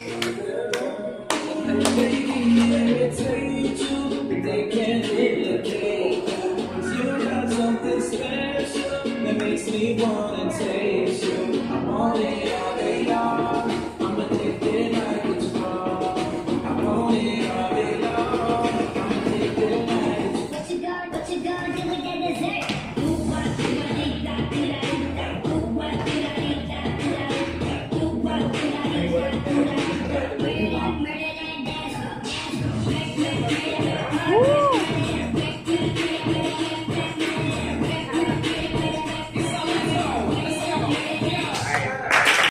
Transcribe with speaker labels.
Speaker 1: They can't indicate you got something special that makes me wanna taste you. I want it all.